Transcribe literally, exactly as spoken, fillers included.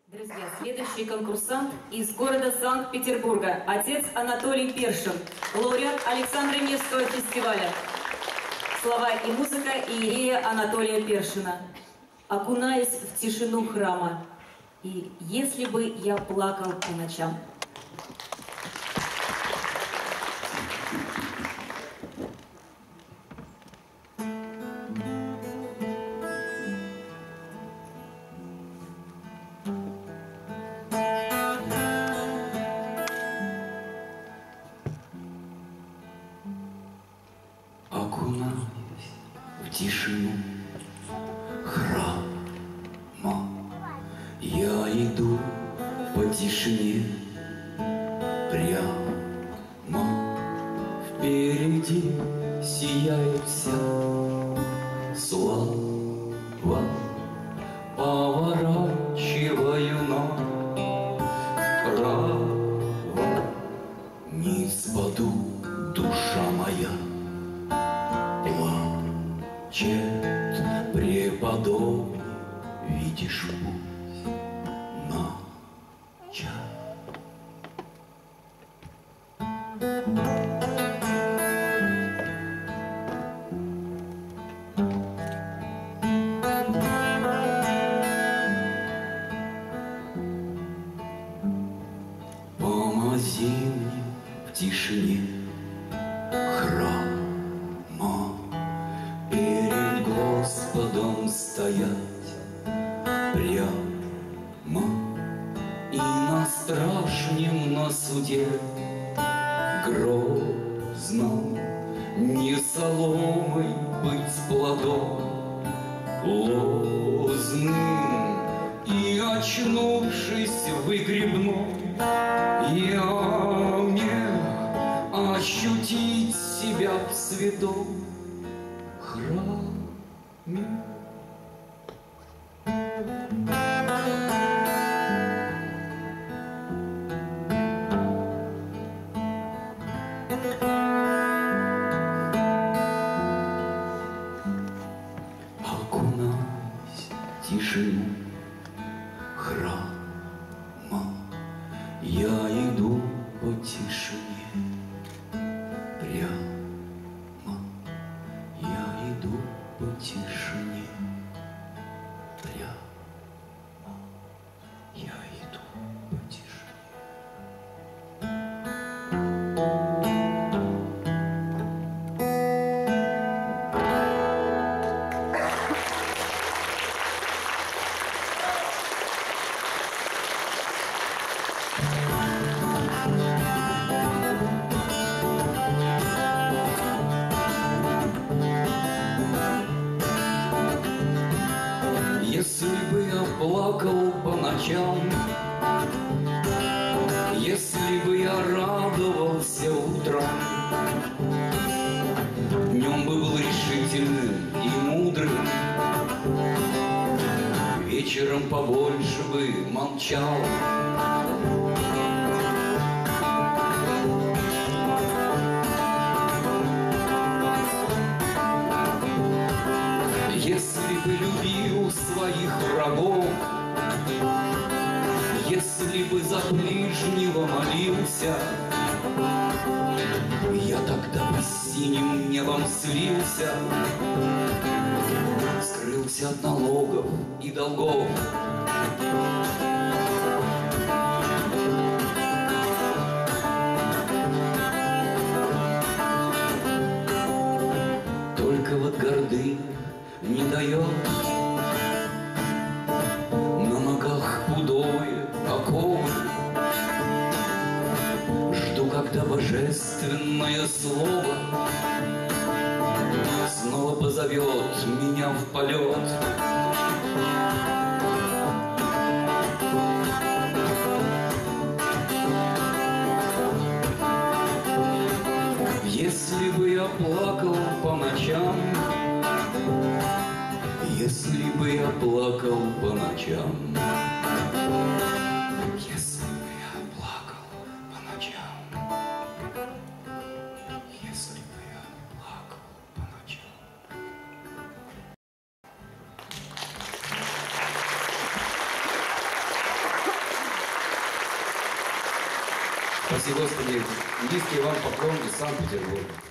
Друзья, следующий конкурсант из города Санкт-Петербурга. Отец Анатолий Першин, лауреат Александра Невского фестиваля. Слова и музыка иерея Анатолия Першина. Окунаясь в тишину храма, и если бы я плакал по ночам. Окунаясь в тишину храма, я иду по тишине прямо. Впереди сияет вся слава. Поворачиваю направо, не спаду, душа моя плачет, преподобный, видишь путь начат. Помози мне в тишине храма перед Господом стоять прямо и на страшном, на суде грозном не соломой быть плодом лозным, и, очнувшись в выгребной яме, ощутить себя в святом храме. Окунаясь в тишину храма, я иду по тишине прямо. Я иду по тишине прямо. Я иду по тишине. Если бы я плакал по ночам, если бы я радовался утром, днем бы был решительным и мудрым, вечером побольше бы молчал. Если бы любил своих врагов, если бы за ближнего молился, я тогда бы с синим небом слился, скрылся от налогов и долгов. Только вот гордыня не дает на ногах худое оковы. Жду, когда божественное слово снова позовет меня в полет. Если бы я плакал по ночам, если бы я плакал по ночам, если бы я плакал по ночам, если бы я плакал по ночам. Спасибо, Господи. Низкий вам поклон из Санкт-Петербурга.